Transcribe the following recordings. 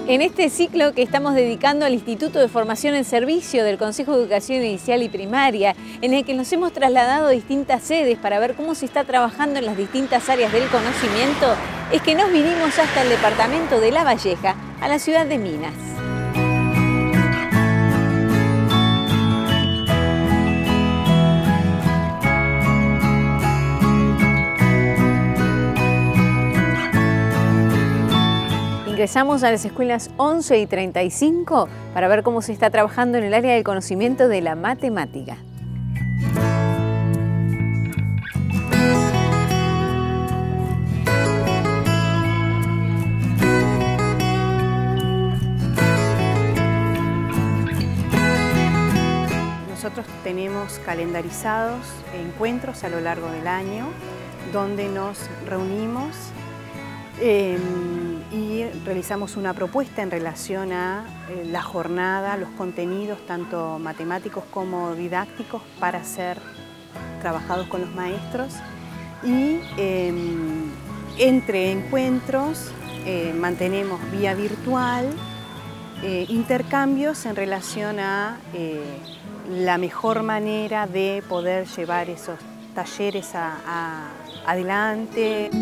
En este ciclo que estamos dedicando al Instituto de Formación en Servicio del Consejo de Educación Inicial y Primaria, en el que nos hemos trasladado a distintas sedes para ver cómo se está trabajando en las distintas áreas del conocimiento, es que nos vinimos hasta el departamento de La Valleja, a la ciudad de Minas. Ingresamos a las escuelas 11 y 35 para ver cómo se está trabajando en el área del conocimiento de la matemática. Nosotros tenemos calendarizados encuentros a lo largo del año donde nos reunimos y realizamos una propuesta en relación a la jornada, los contenidos tanto matemáticos como didácticos para ser trabajados con los maestros y entre encuentros mantenemos vía virtual intercambios en relación a la mejor manera de poder llevar esos talleres adelante.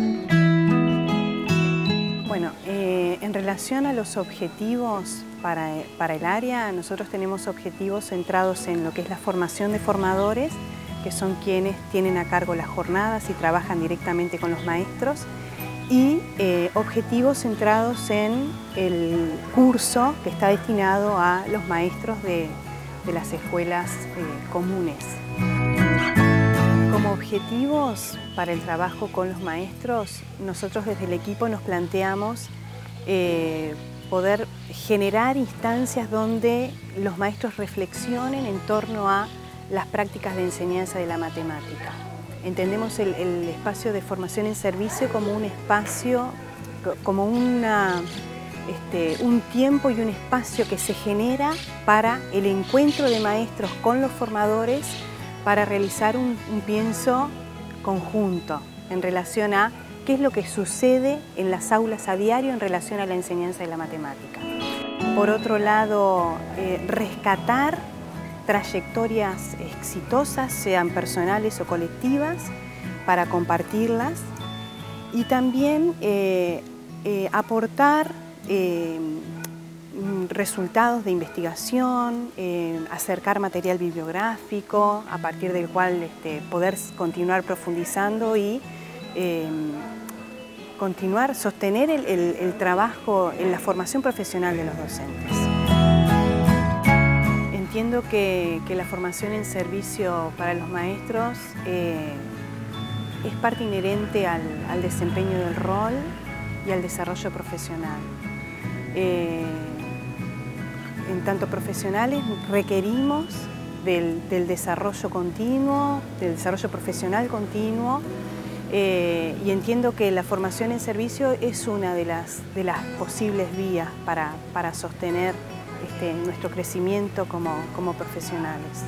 Bueno, en relación a los objetivos para el área, nosotros tenemos objetivos centrados en lo que es la formación de formadores, que son quienes tienen a cargo las jornadas y trabajan directamente con los maestros, y objetivos centrados en el curso que está destinado a los maestros de las escuelas comunes. Como objetivos para el trabajo con los maestros, nosotros desde el equipo nos planteamos poder generar instancias donde los maestros reflexionen en torno a las prácticas de enseñanza de la matemática. Entendemos el espacio de formación en servicio como un espacio, como un tiempo y un espacio que se genera para el encuentro de maestros con los formadores para realizar un pienso conjunto en relación a qué es lo que sucede en las aulas a diario en relación a la enseñanza de la matemática. Por otro lado, rescatar trayectorias exitosas, sean personales o colectivas, para compartirlas y también aportar resultados de investigación, acercar material bibliográfico a partir del cual poder continuar profundizando y sostener el trabajo en la formación profesional de los docentes. Entiendo que la formación en servicio para los maestros es parte inherente al desempeño del rol y al desarrollo profesional. En tanto profesionales requerimos del desarrollo continuo, del desarrollo profesional continuo y entiendo que la formación en servicio es una de las posibles vías para sostener nuestro crecimiento como profesionales.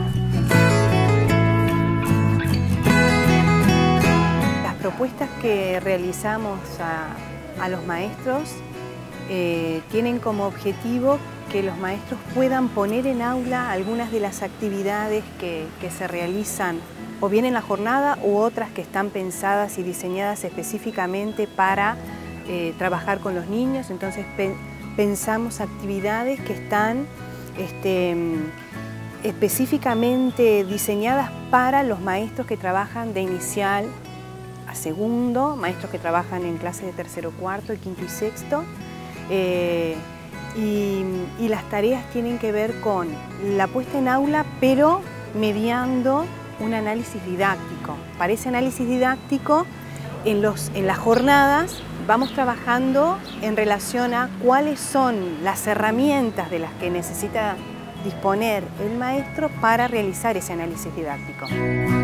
Las propuestas que realizamos a los maestros tienen como objetivo que los maestros puedan poner en aula algunas de las actividades que se realizan o bien en la jornada u otras que están pensadas y diseñadas específicamente para trabajar con los niños. Entonces pensamos actividades que están específicamente diseñadas para los maestros que trabajan de inicial a segundo, maestros que trabajan en clases de tercero, cuarto, quinto y sexto. Y las tareas tienen que ver con la puesta en aula, pero mediando un análisis didáctico. Para ese análisis didáctico, en las jornadas vamos trabajando en relación a cuáles son las herramientas de las que necesita disponer el maestro para realizar ese análisis didáctico.